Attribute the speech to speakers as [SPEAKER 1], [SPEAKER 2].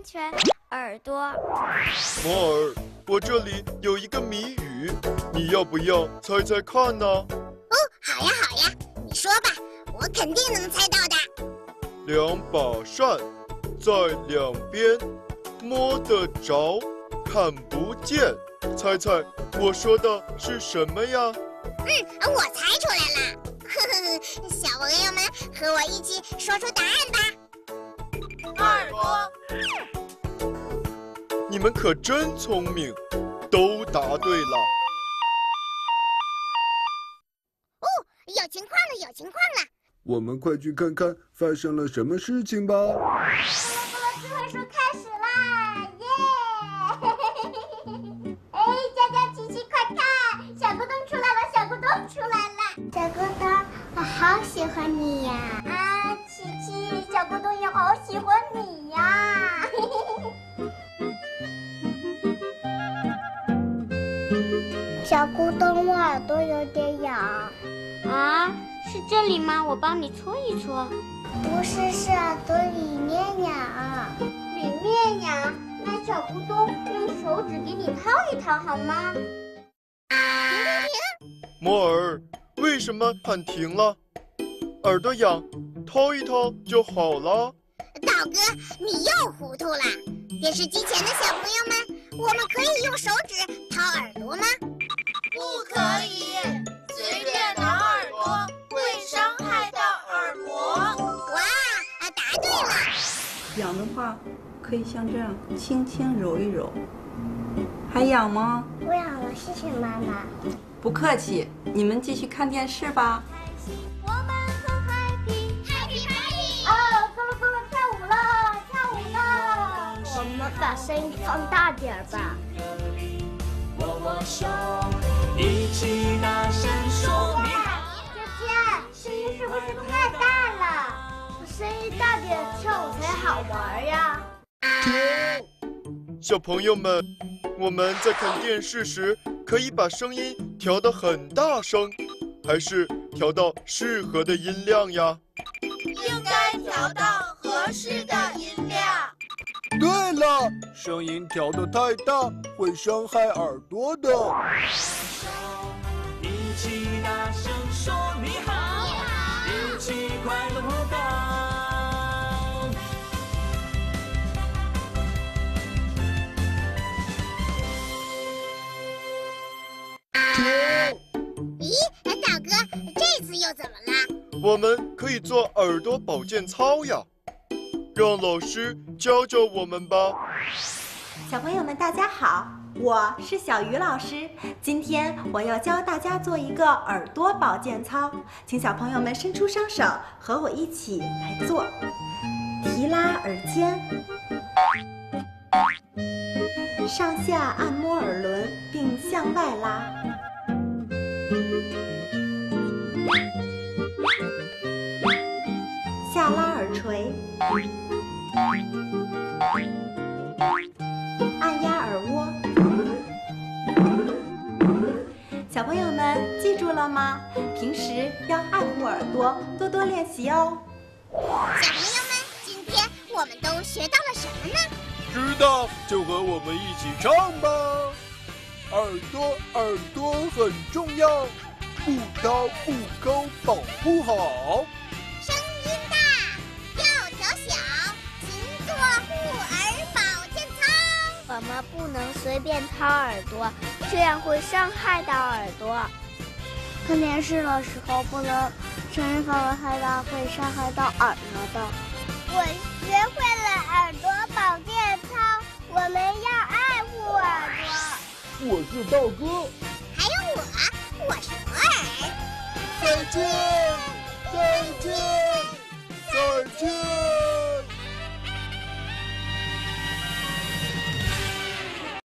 [SPEAKER 1] 全耳朵。
[SPEAKER 2] 摩尔，我这里有一个谜语，你要不要猜猜看呢？
[SPEAKER 3] 哦，好呀好呀，你说吧，我肯定能猜到的。
[SPEAKER 2] 两把扇，在两边，摸得着，看不见。猜猜我说的是什么呀？
[SPEAKER 3] 我猜出来了。呵呵，小朋友们和我一起说出答案吧。
[SPEAKER 4] 耳朵。
[SPEAKER 2] 你们可真聪明，都答对了。
[SPEAKER 3] 哦，有情况了，有情况了。
[SPEAKER 5] 我们快去看看发生了什么事情吧。
[SPEAKER 3] 咕噜咕噜智慧树开始啦，耶！哎，佳佳、琪琪，快看，小咕咚出来了，小咕咚出来了。小咕咚，我好喜欢你呀！啊，琪琪，小咕咚也好喜欢你呀！小咕咚，我耳朵有点痒。
[SPEAKER 1] 啊，是这里吗？我帮你搓一搓。
[SPEAKER 3] 不是，是耳朵里面痒。里面痒？那小咕咚用手指给你掏一掏好吗？停！
[SPEAKER 2] 摩尔，为什么喊停了？耳朵痒，掏一掏就好了。
[SPEAKER 3] 道哥，你又糊涂了。电视机前的小朋友们，我们可以用手指掏耳朵吗？
[SPEAKER 4] 不可以，随便挠耳朵会伤害到耳膜。
[SPEAKER 3] 哇，答对了。
[SPEAKER 6] 痒的话，可以像这样轻轻揉一揉。还痒吗？
[SPEAKER 3] 不痒了，谢谢妈妈。
[SPEAKER 6] 不客气，你们继续看电视吧。
[SPEAKER 3] 我们很 happy party。哦，咕噜咕噜跳舞了，跳舞了。
[SPEAKER 1] 我们把声音放大点吧。
[SPEAKER 7] 握手，一起大声说你好。
[SPEAKER 3] 姐姐，声音是不是太大了？
[SPEAKER 1] 声音大点，跳舞才好玩呀。
[SPEAKER 2] 小朋友们，我们在看电视时，可以把声音调得很大声，还是调到适合的音量呀？
[SPEAKER 4] 应该调到合适的音量。
[SPEAKER 5] 对了，声音调得太大会伤害耳朵的。
[SPEAKER 7] 一起大声说你好，一起快乐活动。
[SPEAKER 3] 咦，道哥，这次又怎么了？
[SPEAKER 2] 我们可以做耳朵保健操呀，让老师教教我们吧。
[SPEAKER 8] 小朋友们，大家好，我是小鱼老师。今天我要教大家做一个耳朵保健操，请小朋友们伸出双手，和我一起来做。提拉耳尖，上下按摩耳轮，并向外拉。下拉耳垂，按压耳蜗。小朋友们记住了吗？平时要爱护耳朵，多多练习哦。
[SPEAKER 3] 小朋友们，今天我们都学到了什么呢？
[SPEAKER 5] 知道就和我们一起唱吧。耳朵很重要，不掏不抠保护好。
[SPEAKER 3] 声音大，要调小，勤做护耳保健操。
[SPEAKER 1] 我们不能随便掏耳朵，这样会伤害到耳朵。看电视的时候不能声音放得太大，会伤害到耳朵的。
[SPEAKER 3] 我学会了耳朵保健操，我们要爱护耳朵。
[SPEAKER 5] 我是道哥，
[SPEAKER 3] 还有我是摩尔。
[SPEAKER 5] 再见。